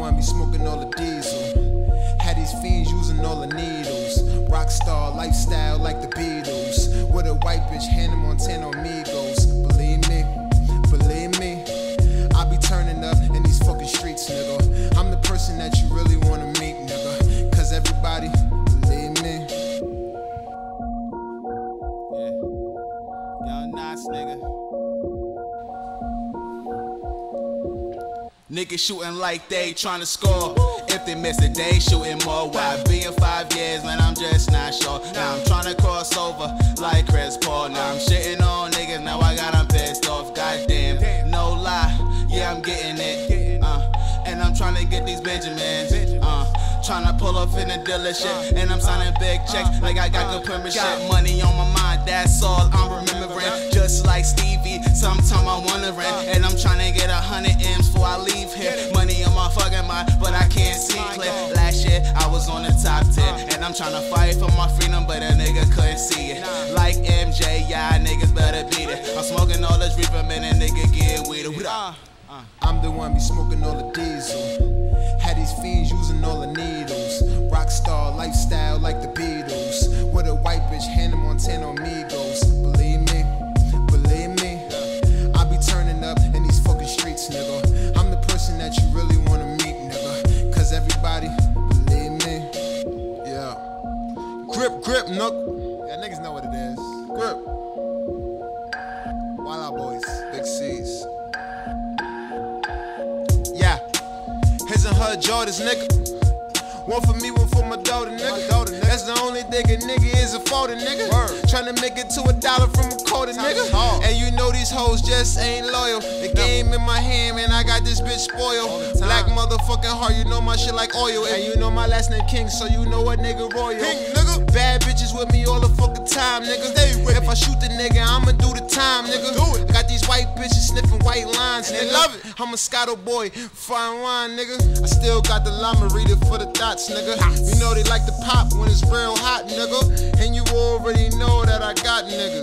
one be smoking all the diesel. Had these fiends using all the needles. Rockstar lifestyle like the Beatles. With a white bitch, Hannah Montana amigos. Believe me, I be turning up in these fucking streets, nigga. I'm the person that you really wanna meet, nigga. Cause everybody, believe me. Yeah. Young Nas, nigga. Niggas shooting like they tryna score. If they miss it, they shooting more. Why be in 5 years, man? I'm just not sure. Now I'm tryna cross over like Chris Paul. Now I'm shitting on niggas, now I got them pissed off. Goddamn, no lie, yeah, I'm getting it. And I'm tryna get these Benjamins. Tryna pull up in the dealership, and I'm signing big checks like I got good permission. Money on my mind, that's all I'm remembering. Just like Stevie, sometime I'm wondering, and I'm tryna get 100 M's before I leave here. Money on my fucking mind, but I can't see clear. Last year I was on the top 10, and I'm tryna fight for my freedom, but a nigga couldn't see it. Like MJ, yeah, niggas better beat it. I'm smoking all this reefer, man, and nigga get weeded. I'm the one be smoking all the diesel. Had these fiends using all the needles. Rockstar lifestyle like the Beatles. With a white bitch, Hannah Montana amigos. Believe me, I be turning up in these fucking streets, nigga. I'm the person that you really wanna meet, nigga. Cause everybody, believe me. Yeah. Grip, nook. Yeah, niggas know what it is. Grip. Wild Out Boys, Big C's. Yeah. His and her Jordans, nigga. One for me, one for my daughter, nigga. That's the only thing a nigga is affording, nigga. Tryna make it to $1 from a quarter, nigga. And you know these hoes just ain't loyal. The game in my hand, man, I got this bitch spoiled. Black motherfucking heart, you know my shit like oil. And you know my last name King, so you know what nigga royal. Bad bitches with me all the fucking time, nigga. If I shoot the nigga, I'ma do the time, nigga. I got these white bitches sniffing white lines, nigga. They love it. I'm a Scotto boy, fine wine, nigga. I still got the llama reader for the thoughts, nigga. You know they like to pop when it's real hot, nigga. And you already know that I got niggas.